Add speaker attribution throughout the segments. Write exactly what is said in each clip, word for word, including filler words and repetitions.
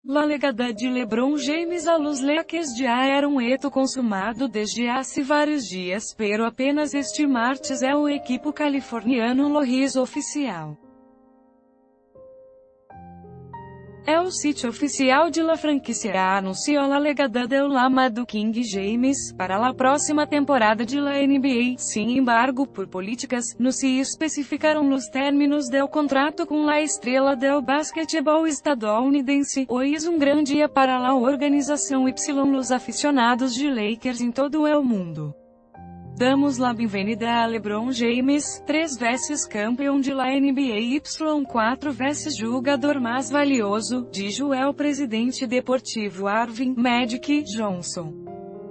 Speaker 1: La legada de LeBron James a los Lakers já era um hecho consumado desde há vários dias, pero apenas este martes é o equipo californiano lo hizo oficial. É o sítio oficial de la franquicia anunciou la legada del amado King James para a próxima temporada de la N B A. Sin embargo, por políticas, no se especificaram os términos del contrato com la estrela del basquetebol estadunidense. Hoje é um grande dia para a organização Y. Los aficionados de Lakers em todo o mundo. Damos la bienvenida a LeBron James, três vezes campeão de la N B A y quatro vezes jogador mais valioso, dijo o presidente deportivo Arvin Magic Johnson.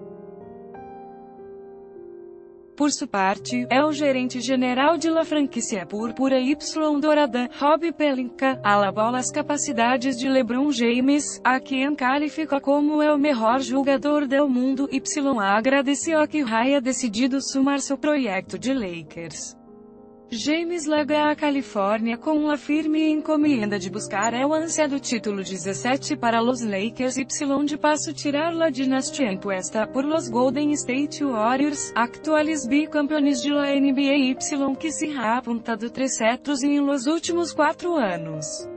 Speaker 1: Por sua parte, é o gerente geral de la franquicia púrpura Y Dorada, Rob Pelinka, alabou as capacidades de LeBron James, a quem calificou como o melhor jogador do mundo. Y agradeceu que haya decidido sumar seu projeto de Lakers. James lega a Califórnia com a firme encomenda de buscar o ansiado título dezessete para los Lakers Y de paso tirar la dinastia impuesta por los Golden State Warriors, actuales bicampeones de la N B A Y que se ha apuntado tres cetros em los últimos quatro anos.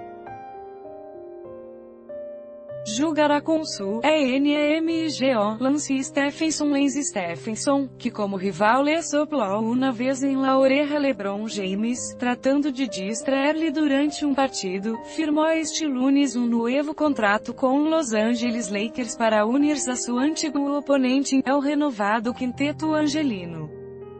Speaker 1: Jogará com su N M G O Lance Stephenson. Lance Stephenson, que como rival le soplou uma vez em la oreja LeBron James, tratando de distrair-lhe durante um partido, firmou este lunes um novo contrato com Los Angeles Lakers para unir-se a seu antigo oponente, é o renovado quinteto angelino.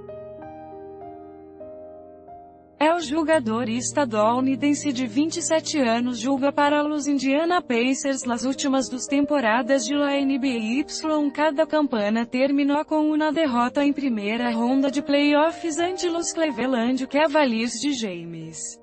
Speaker 1: É o jogador estadunidense de vinte e sete anos joga para os Indiana Pacers nas últimas duas temporadas de la N B A Y. Cada campanha terminou com uma derrota em primeira ronda de playoffs ante los Cleveland Cavaliers de James.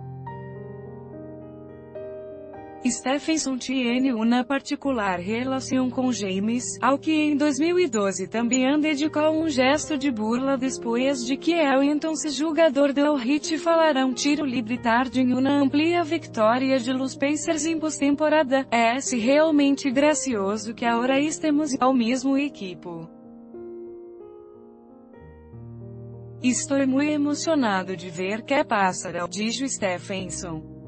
Speaker 1: Stephenson tiene uma particular relação com James, ao que em dois mil e doze também dedicou um gesto de burla depois de que el entonces jogador do Heat falara um tiro livre tarde em uma amplia vitória de los Pacers em pós-temporada. É realmente gracioso que agora estemos ao mesmo equipo. Estou muito emocionado de ver que passará, dijo Stephenson.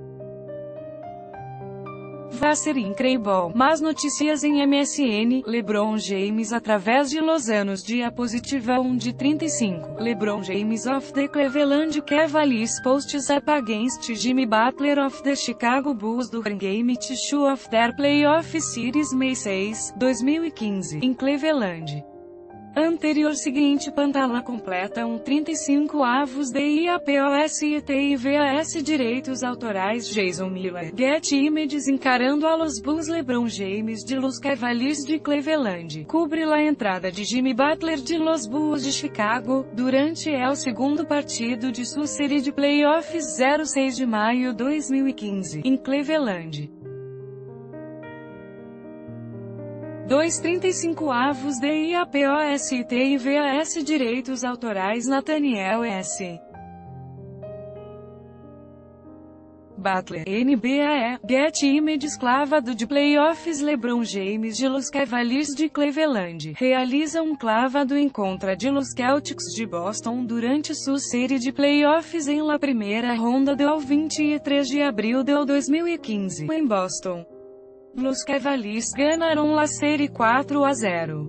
Speaker 1: Vai ser incrível. Mais notícias em M S N. LeBron James através de los anos dia positiva um de trinta e cinco. LeBron James of the Cleveland Cavaliers posts up against Jimmy Butler of the Chicago Bulls during game two of their playoff series May seis, dois mil e quinze, em Cleveland. Anterior seguinte pantalla completa um trinta e cinco avos de IAPOS e TIVAS direitos autorais Jason Miller, Get Images encarando a los Bulls LeBron James de los Cavaliers de Cleveland, cubre a entrada de Jimmy Butler de los Bulls de Chicago, durante o segundo partido de sua série de playoffs zero seis de maio de dois mil e quinze, em Cleveland. dois trinta e cinco avos de IAPOS e TIVAS direitos autorais Nathaniel S. Butler, N B A E, Get Images clavado de playoffs LeBron James de los Cavaliers de Cleveland, realiza um clavado em contra de los Celtics de Boston durante sua série de playoffs em la primeira ronda do vinte e três de abril de dois mil e quinze, em Boston. Los Cavaliers ganharam la série quatro a zero.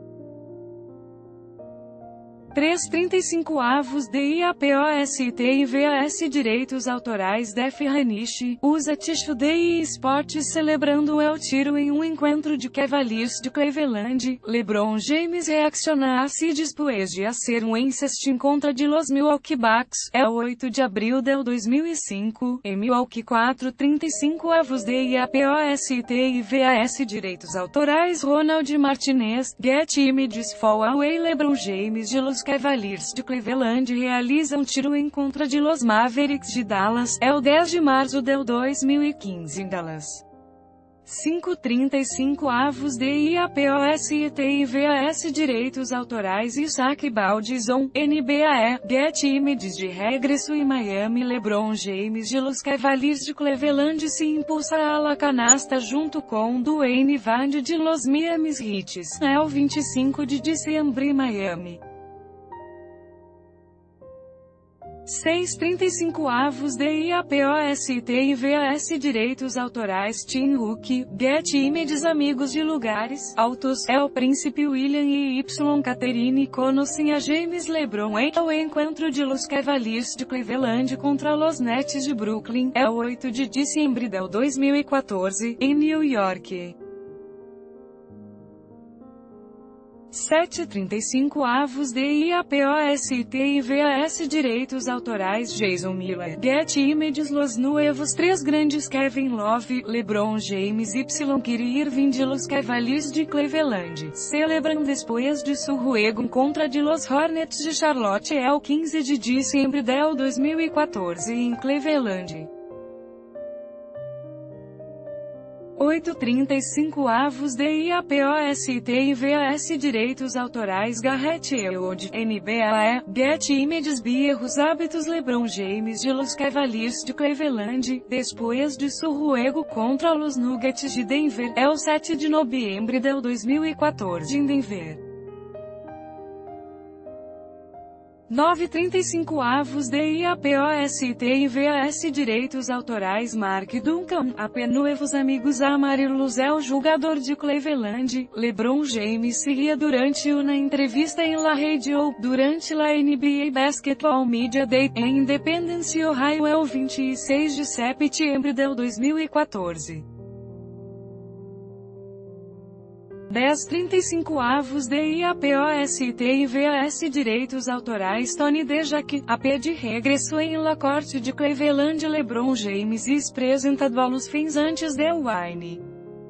Speaker 1: três trinta e cinco avos de IAPOS e TIVAS direitos autorais Def Hanish, usa Tishu de Esportes celebrando o tiro em um encontro de Cavaliers de Cleveland. LeBron James reacciona assim depois de ser um incest em contra de los Milwaukee Bucks, é o oito de abril de dois mil e cinco, em Milwaukee. Quatro trinta e cinco avos de IAPOS e TIVAS direitos autorais Ronald Martinez, Get Images Fall Away LeBron James de los Cavaliers de Cleveland realiza um tiro em contra de los Mavericks de Dallas, é o dez de março de dois mil e quinze em Dallas. cinco trinta e cinco avos D I A P O S I T I V A S Direitos Autorais Isaac Baldizon, N B A E, Get Images de regresso em Miami LeBron James de Los Cavaliers de Cleveland se impulsa a la canasta junto com Dwayne Wade de Los Miami Heat, é o vinte e cinco de dezembro em Miami. seis trinta e cinco avos D I A P O S I T I V A S Direitos Autorais Tim Hook, Get Images Amigos de Lugares Altos, é o príncipe William e Y Catherine conhecem a James LeBron em o encontro de Los Cavaliers de Cleveland contra Los Nets de Brooklyn, é o oito de dezembro de dois mil e quatorze, em New York. sete trinta e cinco avos D I A P O S I T I V A S Direitos Autorais Jason Miller, Get Images Los Nuevos Três Grandes Kevin Love, LeBron James y Kyrie Irving de Los Cavaliers de Cleveland, celebram depois de su juego contra de Los Hornets de Charlotte é o quinze de dezembro de dois mil e quatorze em Cleveland. oito trinta e cinco avos D I A P O S I T I V A S Direitos Autorais Garrett Ewood, N B A E, Get Images Erros Hábitos LeBron James de Los Cavaliers de Cleveland, depois de su juego contra los Nuggets de Denver, é o sete de novembro de dois mil e quatorze em Denver. nove trinta e cinco avos D I A P O S I T I V A S Direitos Autorais Mark Duncan, A P Novos Amigos Amarelos é o jogador de Cleveland, LeBron James se ria durante uma entrevista em La Radio, durante la N B A Basketball Media Day, em Independence, Ohio é o vinte e seis de setembro de dois mil e quatorze. dez trinta e cinco avos D I A P O S I T I V A S Direitos Autorais Tony DeJack, A P de regresso em La Corte de Cleveland LeBron James e apresentado aos fãs antes de Wine.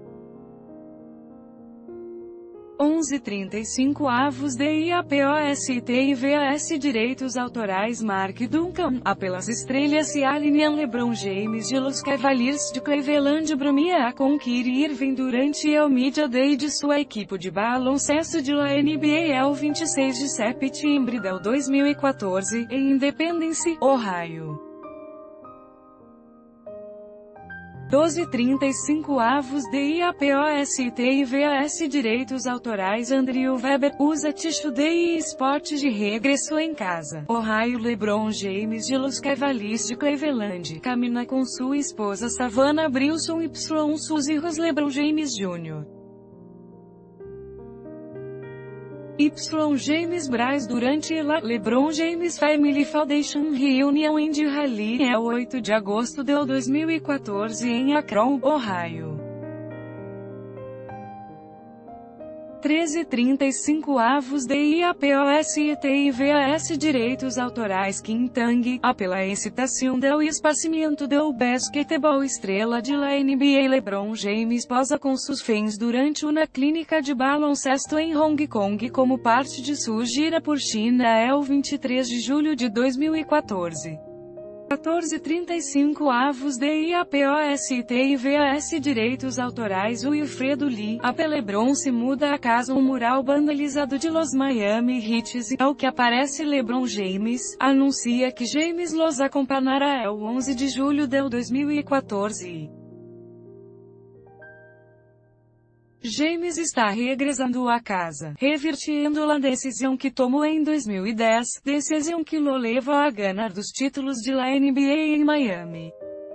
Speaker 1: onze trinta e cinco avos D I A P O S I T I V A S Direitos Autorais Mark Duncan, A pelas estrelas se alinham LeBron James de Los Cavaliers de Cleveland bromea com Kyrie Irving durante o Media Day de sua equipe de baloncesto de la N B A é o vinte e seis de setembro de dois mil e quatorze, em Independence, Ohio. doze trinta e cinco avos D I A P O S I T I V A S Direitos Autorais Andrew Weber, usa Tishu Day e esporte de regresso em casa, Ohio LeBron James de Los Cavaliers de Cleveland, camina com sua esposa Savannah Brilson y sus hijos LeBron James Júnior Y. James Bryce durante la LeBron James Family Foundation Reunion em Raleigh é o oito de agosto de dois mil e quatorze em Akron, Ohio. treze trinta e cinco avos D I A P O S I T I V A S Direitos Autorais Kim Tang, A pela excitação do esparcimento do basquetebol estrela de la N B A LeBron James posa com seus fãs durante uma clínica de baloncesto em Hong Kong como parte de sua gira por China é o vinte e três de julho de dois mil e quatorze. quatorze trinta e cinco avos D I A P O S I T I V A S Direitos Autorais Wilfredo Lee, A P LeBron se muda a casa um mural vandalizado de Los Miami Heat e, ao que aparece LeBron James, anuncia que James los acompanhará o onze de julho de dois mil e quatorze. James está regressando à casa, revertindo a decisão que tomou em dois mil e dez, decisão que lo leva a ganhar dos títulos de la N B A em Miami.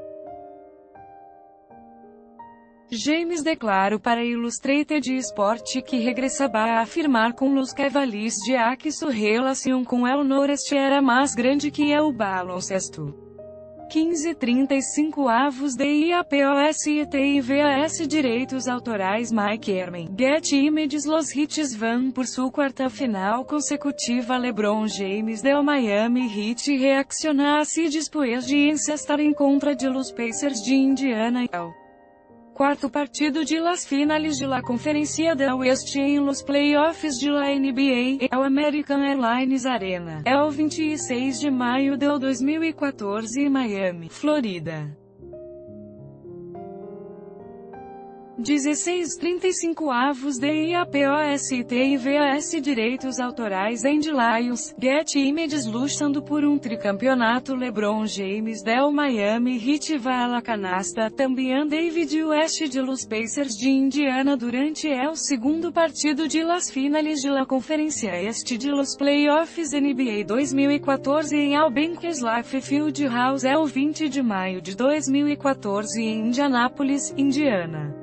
Speaker 1: James declarou para Illustrated Sport que regressava a afirmar com los Cavaliers já que sua relação com el Noreste era mais grande que o baloncesto. quinze trinta e cinco avos D I A P O S I T I V A S Direitos Autorais Mike Herman, Get Images Los Heat vão por sua quarta final consecutiva LeBron James del Miami Heat reacciona assim depois de encestar em contra de los Pacers de Indiana e quarto partido de las finales de la Conferência da Oeste em los playoffs de la N B A, é o American Airlines Arena, é o vinte e seis de maio de dois mil e quatorze em Miami, Florida. dezesseis trinta e cinco avos de I A P O S T I V A S Direitos Autorais Andy Lions, Get Images lutando por um tricampeonato LeBron James del Miami Heat vai a la canasta, também David West de los Pacers de Indiana durante el segundo partido de las finales de la Conferência Este de los Playoffs N B A dois mil e quatorze em Albenkers Life Field House el vinte de maio de dois mil e quatorze em Indianápolis, Indiana.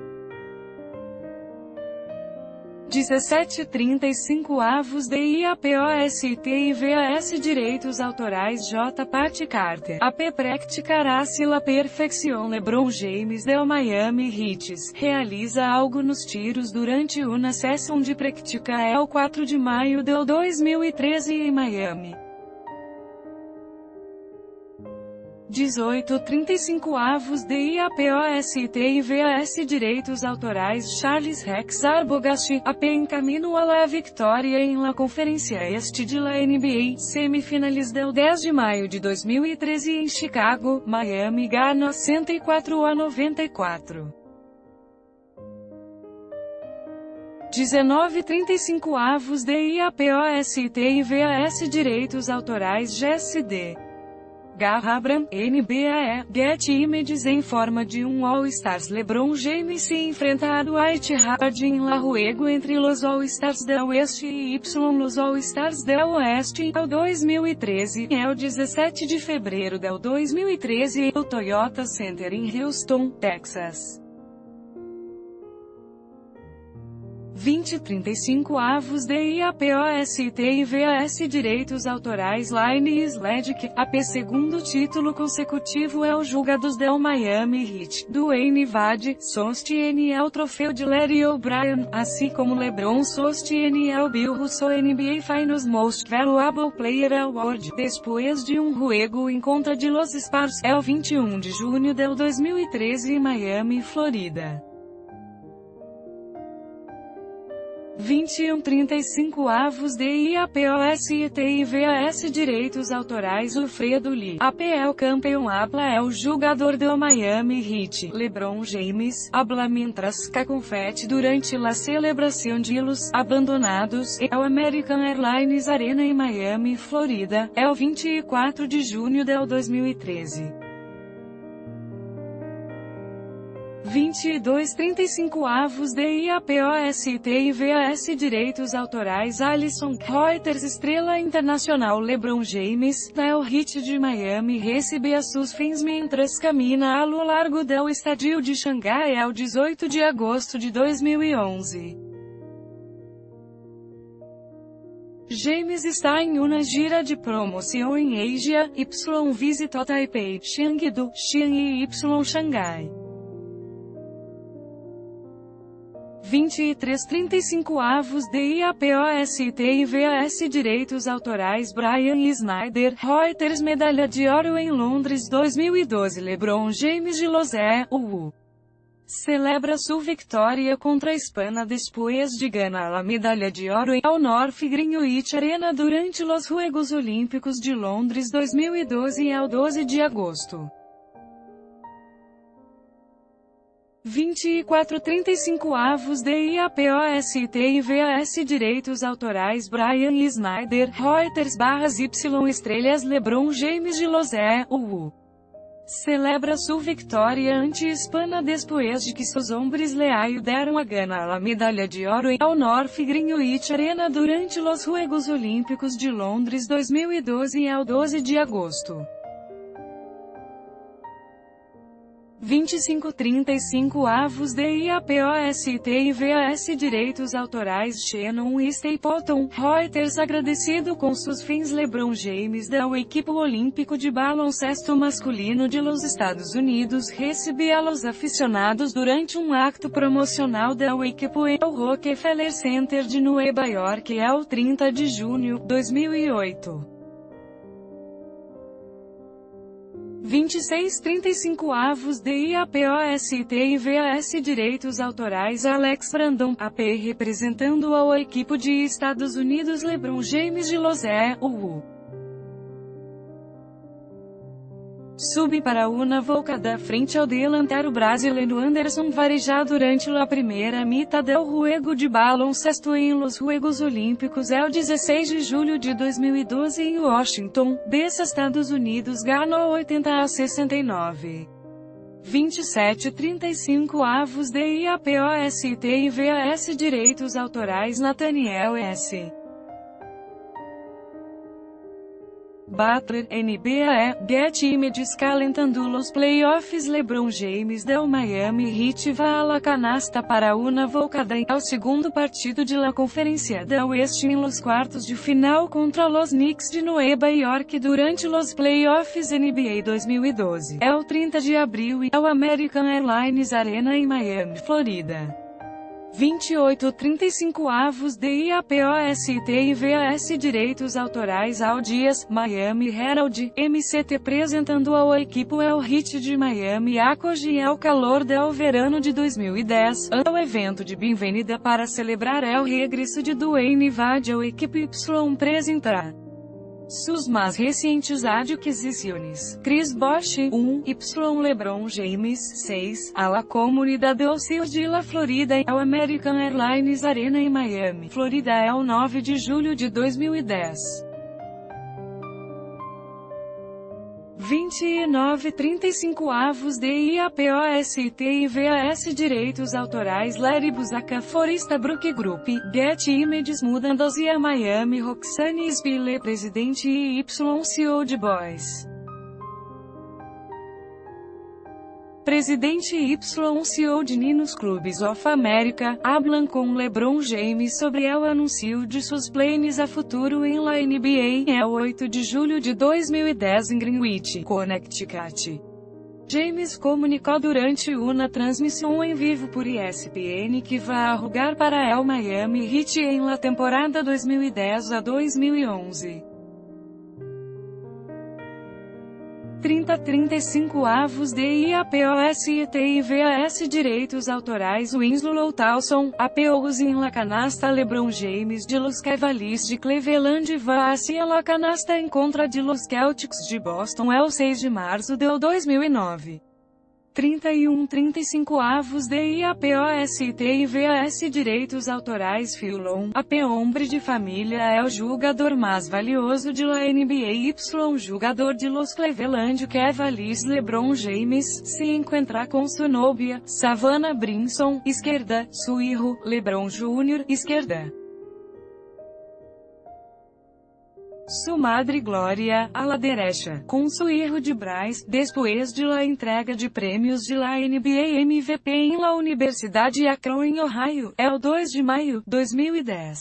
Speaker 1: dezessete trinta e cinco avos de I A P O S T I V A S Direitos Autorais J. Pat Carter. A P practicará-se la perfección LeBron James del Miami Heat realiza algo nos tiros durante uma sessão de prática el quatro de maio de dois mil e treze em Miami. dezoito trinta e cinco avos de I A P O S T I V A S Direitos Autorais Charles Rex Arbogast, A P encaminho a la vitória em la Conferência Este de la N B A, semifinales del dez de maio de dois mil e treze em Chicago, Miami ganha cento e quatro a noventa e quatro. dezenove trinta e cinco avos de I A P O S T I V A S Direitos Autorais Jesse D. Garrabram, N B A E, Get Images em forma de um All-Stars LeBron James se enfrenta a Dwight Howard em La Ruego entre los All-Stars del Oeste e Y los All-Stars del Oeste, ao dois mil e treze, é o dezessete de fevereiro del dois mil e treze, o Toyota Center em Houston, Texas. vinte trinta e cinco avos de I A P O S T I V A S Direitos Autorais Line Sledick, A P segundo título consecutivo é o Julgados del Miami Heat, Dwayne Wade, sostiene el troféu de Larry O'Brien, assim como LeBron sostiene el Bill Russell N B A Finals Most Valuable Player Award, depois de um juego em contra de los Spurs, el vinte e um de junho del dois mil e treze em Miami, Florida. vinte e um trinta e cinco avos de I A P O S T I V A S Direitos Autorais Alfredo Lee, A P é o campeão habla é o jogador do Miami Heat, LeBron James, habla mientras que confete durante la celebração de los abandonados, e o American Airlines Arena em Miami, Florida, é o vinte e quatro de junho del dois mil e treze. vinte e dois trinta e cinco avos de I A P O S T I V A S Direitos Autorais Alisson Reuters Estrela Internacional LeBron James, del Heat de Miami recebe a seus fãs mientras camina ao largo del estadio de Xangai ao dezoito de agosto de dois mil e onze. James está em uma gira de promoção em Asia, Y visitou Taipei, Chengdu, Xi'an e Y Xangai. vinte e três trinta e cinco avos de I A P O S T I V A S Direitos Autorais Brian Snyder, Reuters Medalha de Ouro em Londres dois mil e doze LeBron James de Los E U celebra sua vitória contra a Espanha depois de ganhar a medalha de ouro em ao North Greenwich Arena durante os Juegos Olímpicos de Londres dois mil e doze ao doze de agosto. vinte e quatro trinta e cinco avos de I A P O S T I V A S Direitos Autorais Brian Snyder, Reuters barras Y Estrelas LeBron James de Los E U celebra sua vitória ante Espanha depois de que seus hombres le ayudaram a ganhar a medalha de ouro em ao North Greenwich Arena durante os Juegos Olímpicos de Londres dois mil e doze ao doze de agosto. vinte e cinco trinta e cinco avos de I A P O S T I V A S Direitos Autorais Shannon Stapleton, Reuters agradecido com seus fãs LeBron James da equipe olímpico de baloncesto masculino de los Estados Unidos recebe a los aficionados durante um acto promocional da equipe em o Rockefeller Center de Nova York ao trinta de junho de dois mil e oito. vinte e seis trinta e cinco avos de I A P O S T I V A S Direitos Autorais Alex Brandon, A P representando a equipe de Estados Unidos LeBron James de Los E U Sub para una volcada frente ao delantero brasileiro Anderson Varejão durante a primeira mitad del juego de baloncesto em los Juegos Olímpicos el dezesseis de julho de dois mil e doze em Washington, D C Estados Unidos ganhou oitenta a sessenta e nove. vinte e sete a trinta e cinco avos de I A P O S T I V A S Direitos Autorais Nathaniel S. Butler, N B A E, Get Images calentando los playoffs LeBron James del Miami Heat va a la canasta para una volcada ao segundo partido de la Conferência del Oeste em los quartos de final contra los Knicks de Nueva York durante los playoffs N B A dois mil e doze. É o trinta de abril e ao American Airlines Arena em Miami, Florida. vinte e oito a trinta e cinco avos de I A P O S T I V A S Direitos Autorais ao Dias, Miami Herald, M C T apresentando ao equipo El Heat de Miami acoge el calor del verano de dois mil e dez, ao evento de bem-vinda para celebrar el regresso de Dwayne Wade ao equipe Y apresentar suas mais recentes adquisições. Chris Bosh, um, Y LeBron James, seis, a la comunidade Osios de la Florida e ao American Airlines Arena em Miami, Florida é o nove de julho de dois mil e dez. vinte e nove a trinta e cinco avos de I A P O S T I V A S Direitos Autorais Larry Busaka Foresta Brook Group, Get Images mudando-se a Miami Roxane Spiller Presidente e Y C E O de Boys. Presidente Y C E O de Ninos Clubes of America, hablan com LeBron James sobre o anúncio de seus planos a futuro em la N B A, é o oito de julho de dois mil e dez em Greenwich, Connecticut. James comunicou durante uma transmissão em vivo por E S P N que vai jogar para el Miami Heat em la temporada dois mil e dez a dois mil e onze. trinta a trinta e cinco avos de I A P O S T I V A S Direitos Autorais Winslow Towson, A P Os em la canasta LeBron James de los Cavaliers de Cleveland va hacia la canasta em contra de los Celtics de Boston el seis de março de dois mil e nove. trinta e um a trinta e cinco avos de I A P O S T I V A S Direitos Autorais Philon, A P Hombre de Família é o jogador mais valioso de la N B A Y jogador de los Cleveland Cavaliers LeBron James, se encontra com sua novia, Savannah Brinson, esquerda, su hijo, LeBron Júnior, esquerda. Su madre Glória, a la derecha, com su hijo de Bryce, depois de la entrega de prêmios de la N B A M V P em la Universidade Akron em Ohio, é o dois de maio, dois mil e dez.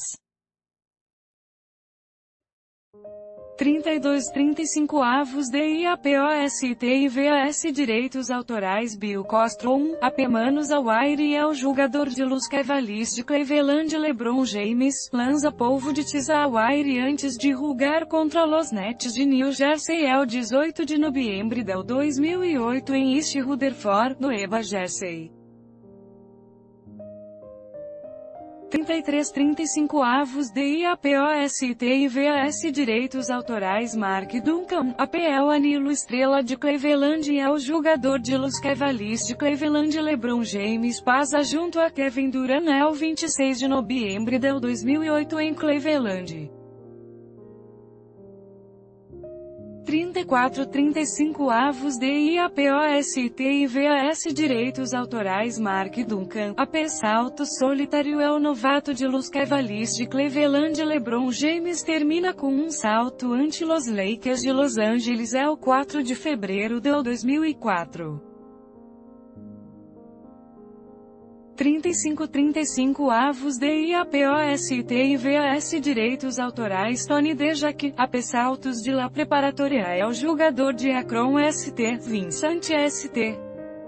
Speaker 1: trinta e dois a trinta e cinco avos de I A P O S T I V A S Direitos Autorais Bill Costro, um, A P Manos Awire é o jogador de los Cavaliers de Cleveland LeBron James, lança polvo de Tisa Awire antes de jogar contra los Nets de New Jersey el dezoito de novembro de dois mil e oito em East Rutherford, Nueva Jersey. trinta e três a trinta e cinco avos de I A P O S T I V A S Direitos Autorais Mark Duncan, A P L Anilo Estrela de Cleveland é o jogador de los Cavaliers de Cleveland LeBron James passa junto a Kevin Durant el vinte e seis de novembro de dois mil e oito em Cleveland. trinta e quatro a trinta e cinco avos de I A P O S T I V A S Direitos Autorais Mark Duncan, A P Salto Solitário é o novato de los Cavaliers de Cleveland LeBron James termina com um salto ante los Lakers de Los Angeles el quatro de fevereiro de dois mil e quatro. trinta e cinco a trinta e cinco avos de I A P O S T I V A S Direitos Autorais Tony Dejac, A P Saltos de la Preparatória é o jogador de Akron S T, Vincent S T.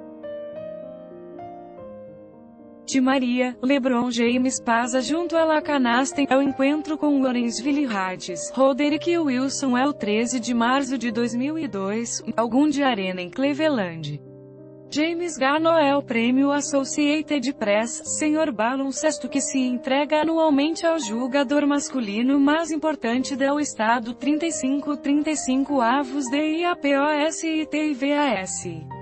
Speaker 1: De Maria, LeBron James passa junto a la canasta ao encontro com Lawrenceville Hades. Roderick Wilson é o treze de março de dois mil e dois, algum de arena em Cleveland. James Garner é o prêmio Associated Press, senhor baloncesto que se entrega anualmente ao jogador masculino mais importante do estado. trinta e cinco trinta e cinco avos de I A P O S I T I V A S